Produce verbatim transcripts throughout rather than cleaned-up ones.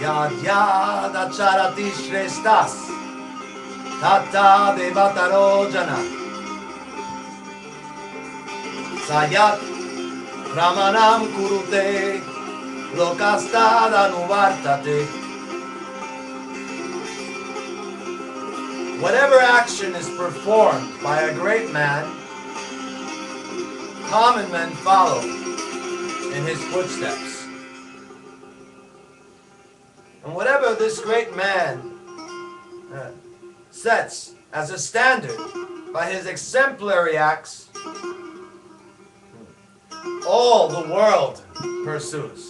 Yad yad acharati shrestas Tata devataro jana Sayat Ramanam kurute Lokastada nuvartate. Whatever action is performed by a great man, common men follow in his footsteps. And whatever this great man uh, sets as a standard by his exemplary acts, all the world pursues.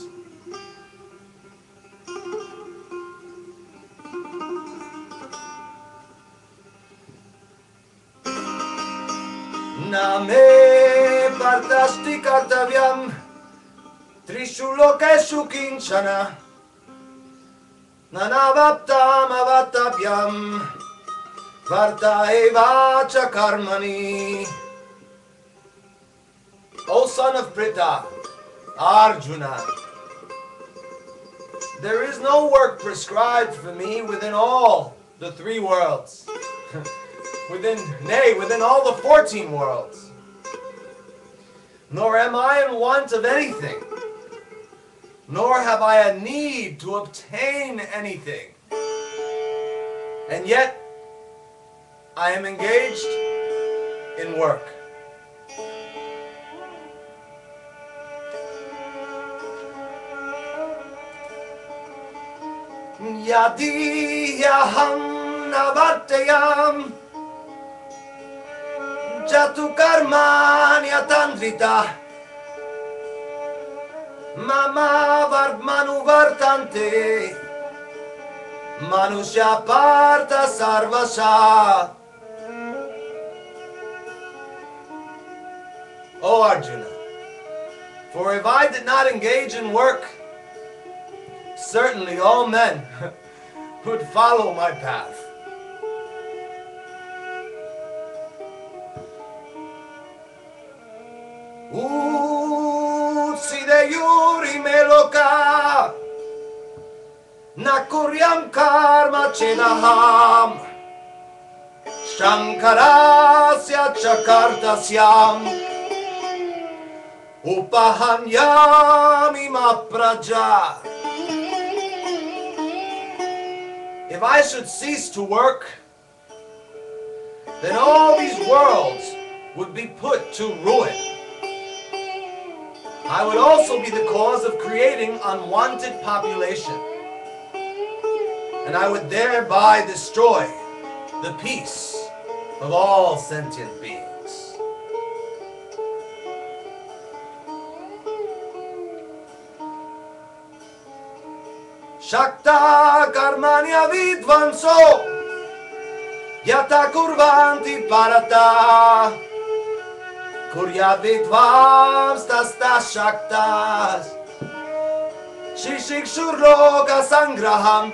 Name partasti kartavyam Trishu lokeshu kinchana Nanavaptam avatavyam Varta eva cha karmani. O son of Pritha, Arjuna, there is no work prescribed for me within all the three worlds. Within, nay, within all the fourteen worlds. Nor am I in want of anything, nor have I a need to obtain anything. And yet, I am engaged in work. Yadi yaham navatayam Jatu karmanya tandrita Mama varmanu vartante Manusya parta sarvasha. O Arjuna, for if I did not engage in work, certainly all men would follow my path. Utside yuri meloka Nakuryam karma chedaham Shankarasya chakartasyam Upahanyami mapraja. If I should cease to work, then all these worlds would be put to ruin. I would also be the cause of creating unwanted population, and I would thereby destroy the peace of all sentient beings. Shakta karmanya vidvanso yata kurvanti parata Kurya vidvams tasta shaktas Shishikshurloka sangraham.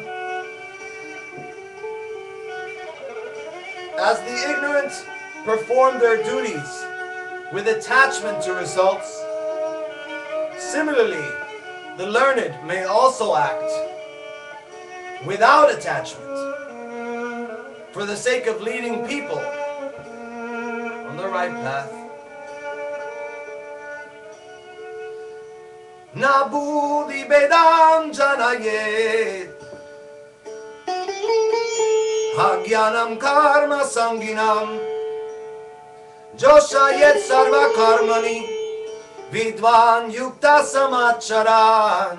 As the ignorant perform their duties with attachment to results, similarly, the learned may also act without attachment for the sake of leading people on the right path. Na buddhi bedam janayet Hagyanam karma sanginam Joshayet sarva karmani Vidvan yukta samacharan.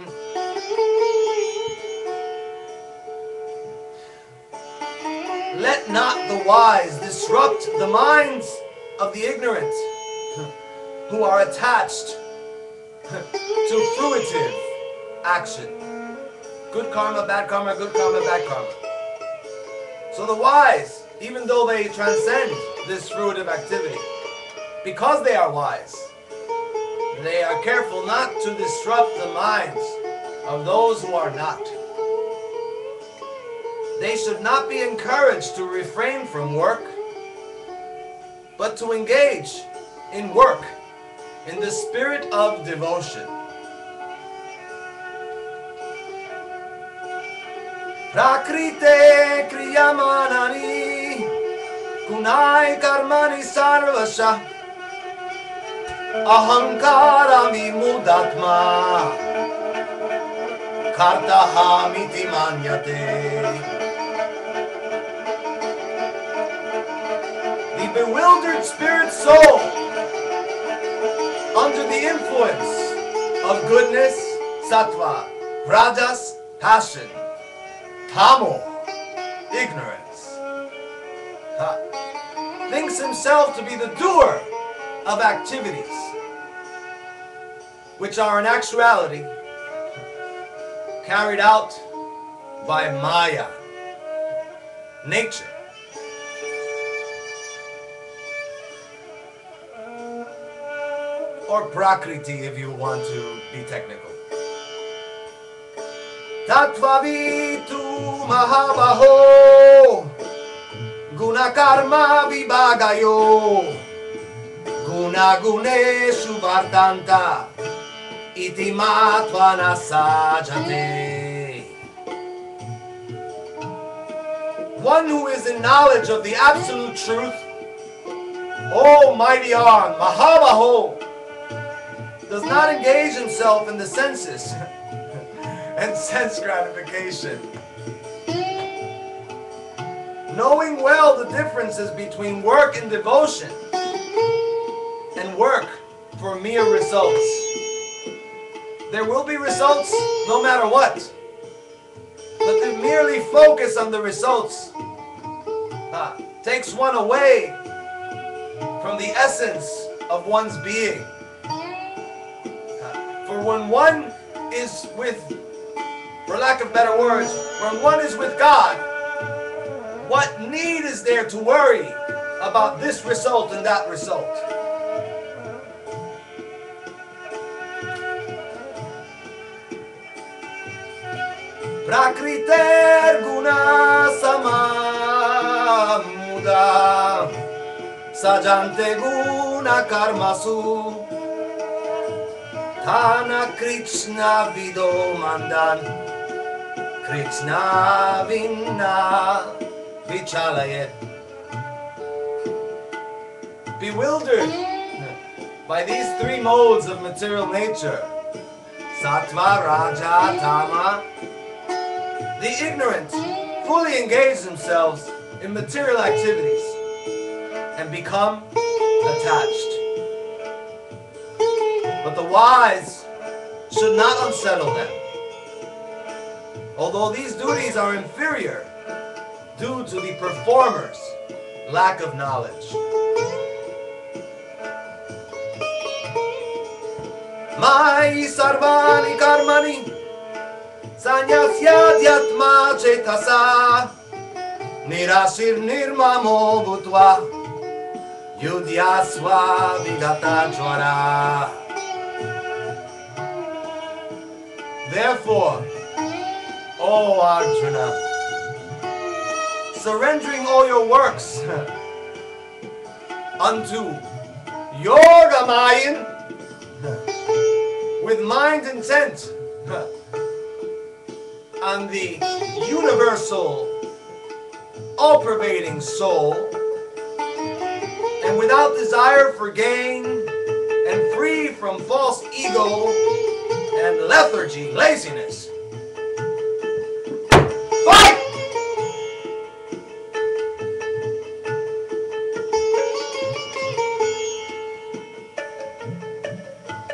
Let not the wise disrupt the minds of the ignorant who are attached to fruitive action. Good karma, bad karma, good karma, bad karma. So the wise, even though they transcend this fruitive activity, because they are wise, they are careful not to disrupt the minds of those who are not. They should not be encouraged to refrain from work, but to engage in work in the spirit of devotion. Prakrite kriyamanani Gunai karmani sarvasha Ahankarami mudatma Kartahamiti manyate. The bewildered spirit soul, under the influence of goodness, sattva, rajas, passion, tamo, ignorance, ha, thinks himself to be the doer of activities which are in actuality carried out by Maya, nature. Or Prakriti if you want to be technical. Tattvavitu mahabaho Guna karma vibhagayo Guna guneshu vardanta Iti matvana sajate. One who is in knowledge of the absolute truth, Almighty Arm, Mahabaho, does not engage himself in the senses and sense gratification. Knowing well the differences between work and devotion and work for mere results. There will be results no matter what. But to merely focus on the results uh, takes one away from the essence of one's being. Uh, for when one is with, for lack of better words, when one is with God, what need is there to worry about this result and that result? Prakriter guna samamuda Sajante guna karmasu Thana Krishna vido mandan Krishna vinna vichalayet. Bewildered by these three modes of material nature, Sattva, Raja, Tama, the ignorant fully engage themselves in material activities and become attached. But the wise should not unsettle them. Although these duties are inferior due to the performer's lack of knowledge. Mai sarvani karmani Sanyasyadhyatma chetasa Nirashir nirmamo bhutva Yudhyasva vigata jvara. Therefore, O Arjuna, surrendering all your works unto Yogamayan with mind intent on the universal, all-pervading soul, and without desire for gain, and free from false ego and lethargy, laziness.